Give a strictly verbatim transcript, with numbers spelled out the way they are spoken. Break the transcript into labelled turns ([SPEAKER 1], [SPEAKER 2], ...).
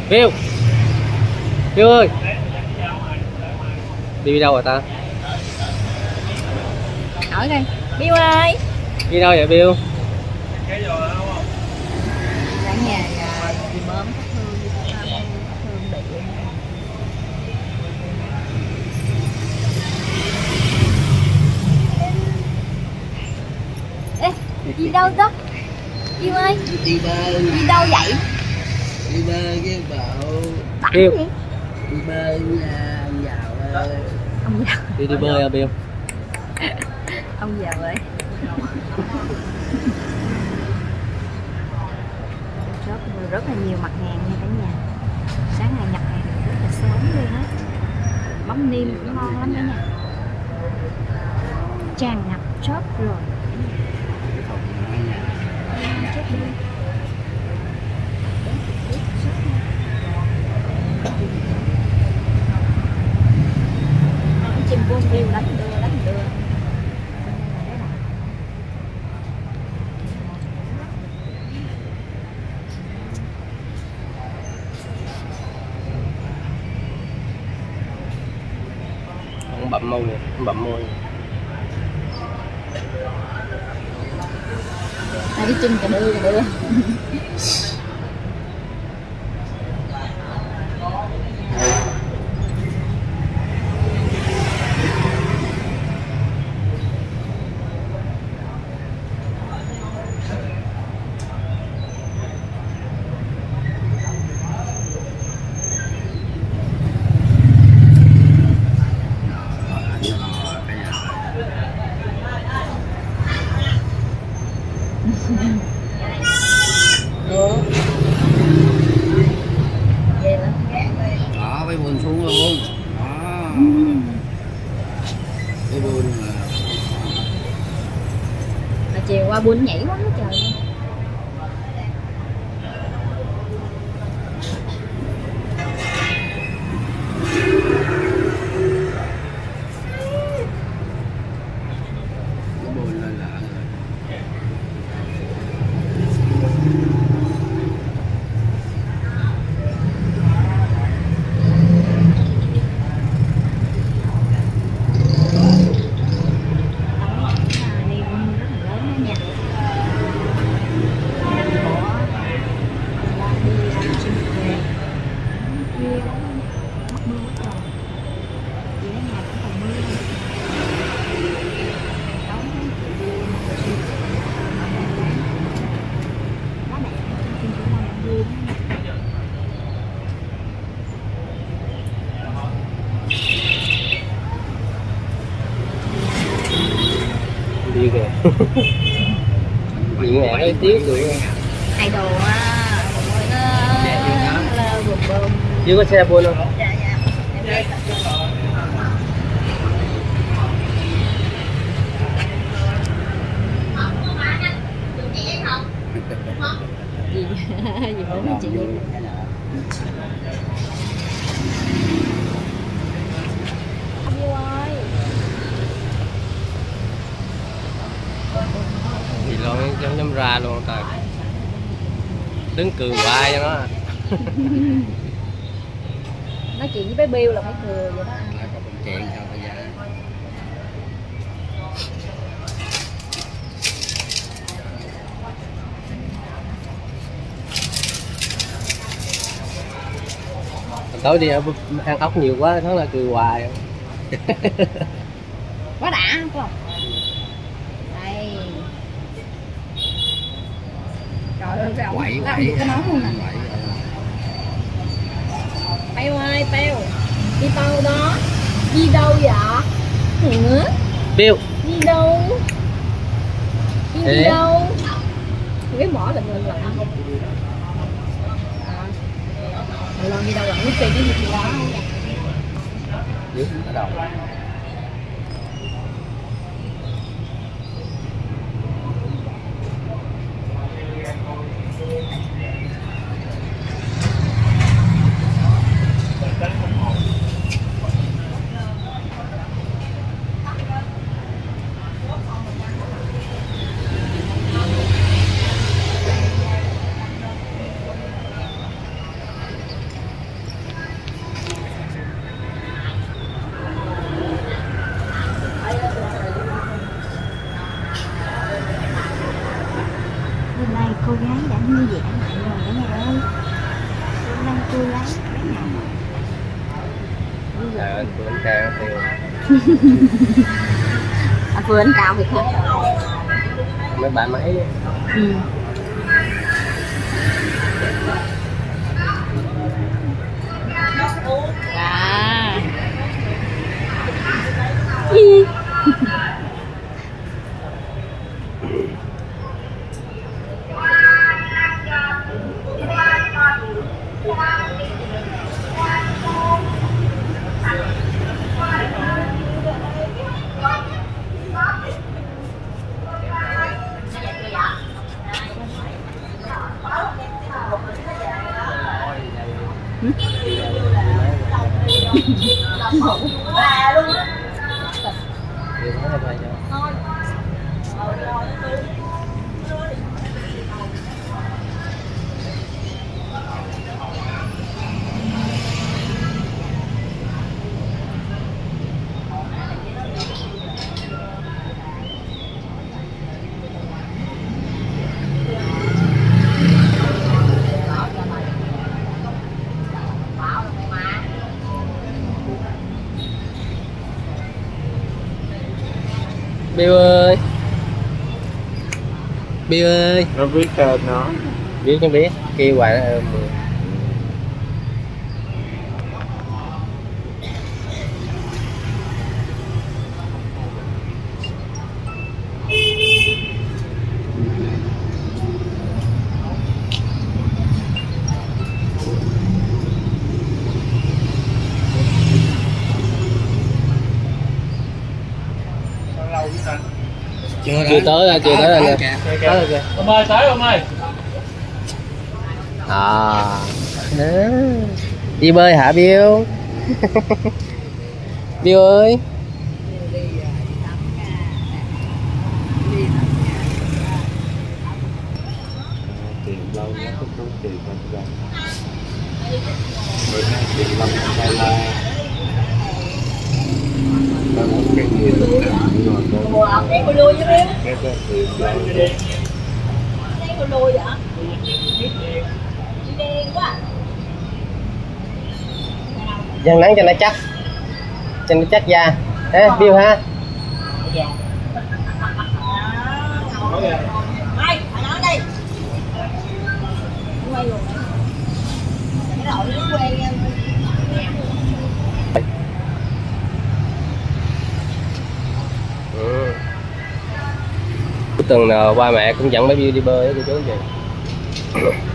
[SPEAKER 1] Bill, Bill ơi, Bill đi đâu rồi ta?
[SPEAKER 2] Ở đây, Bill ơi.
[SPEAKER 1] Đi đâu vậy Bill?
[SPEAKER 2] Ở nhà nhà dì mớm thắp hương, thắp hương điện. Ê, đi đâu đó? Bill ơi.
[SPEAKER 3] Đi bơi.
[SPEAKER 2] Đi đâu vậy?
[SPEAKER 3] Đi bơi với bảo.
[SPEAKER 1] Bill.
[SPEAKER 3] Đi bơi nha, ông giàu ơi.
[SPEAKER 2] Ông giàu.
[SPEAKER 1] Đi đi bơi à Bill?
[SPEAKER 2] Ông giàu ơi. Shop rất là nhiều mặt hàng nha cả nhà. Sáng ngày nhập hàng rất là sớm luôn á. Mắm niêm cũng ngon lắm cả nhà. Tràn ngập shop rồi. Chết đi. Chim buông riêu đánh đưa đánh đưa.
[SPEAKER 1] Ông bậm môi, ông bậm môi.
[SPEAKER 2] Hai cái chân cà đưa cà đưa.
[SPEAKER 3] Đó, phải buồn xuống luôn. Đó. Cái buồn là
[SPEAKER 2] Mà chiều qua buôn nhảy quá trời.
[SPEAKER 3] cái buồn là lạ rồi.
[SPEAKER 1] Đi kìa. Chuyện mẹ hơi tiếc rồi.
[SPEAKER 2] Hai đồ á, nó bùm bùm.
[SPEAKER 1] Chưa có xe buôn không?
[SPEAKER 2] Dạ dạ. Gì gì muốn nói chuyện gì? Bill ơi.
[SPEAKER 1] Thì lo giống giống ra luôn ta. Đứng cười hoài cho nó.
[SPEAKER 2] Nói chuyện với bé Bill là phải cười vậy đó.
[SPEAKER 3] Lại có bệnh chuyện sao bây giờ?
[SPEAKER 1] Tối đi ăn ốc nhiều quá, nó là cười hoài.
[SPEAKER 2] Quá đã phải không? Đây. Trời ơi cái ổng
[SPEAKER 3] Quậy
[SPEAKER 2] làm
[SPEAKER 3] quậy.
[SPEAKER 2] gì có nói luôn nè.
[SPEAKER 3] Quậy rồi.
[SPEAKER 2] Peo ơi Peo, đi đâu đó? Đi đâu vậy? Hử?
[SPEAKER 1] Bill.
[SPEAKER 2] Đi đâu? Đi, đi
[SPEAKER 1] Ê.
[SPEAKER 2] đâu? Cái mỏ lận lận lận. À, lần đi đâu lận cái cái gì đó.
[SPEAKER 1] Dưới ở đâu?
[SPEAKER 2] Hôm nay cô gái đã vui vẻ lại rồi cả nhà ơi. Hôm nay cô gái bé nào
[SPEAKER 1] Trời ơi, tôi anh cao tiêu.
[SPEAKER 2] à, vừa anh cao thiệt hả?
[SPEAKER 1] Mấy bạn máy
[SPEAKER 2] Ừ. À.
[SPEAKER 1] Bill ơi, Bill ơi,
[SPEAKER 3] Nó biết tên nó.
[SPEAKER 1] biết không biết, kêu hoài nó ôm mười.
[SPEAKER 3] Chưa
[SPEAKER 1] Chưa tới rồi, chưa tới rồi nè. Tới rồi kìa.
[SPEAKER 4] Ông ơi, tới ông ơi.
[SPEAKER 1] À, đó. Đi bơi hả Bill? Bill ơi.
[SPEAKER 3] Tiền lâu nó cũng không tiền con ra. Bữa nay tiền lâu Thái Lan. Nó muốn cái gì cũng được rồi đó. Cái đó tiền lâu.
[SPEAKER 1] Dán nắng cho nó chắc, cho nó chắc da. Ê, Bill ha. Ừ. Cuối tuần nào ba mẹ cũng dẫn bé Bill đi bơi á cô chú anh chị.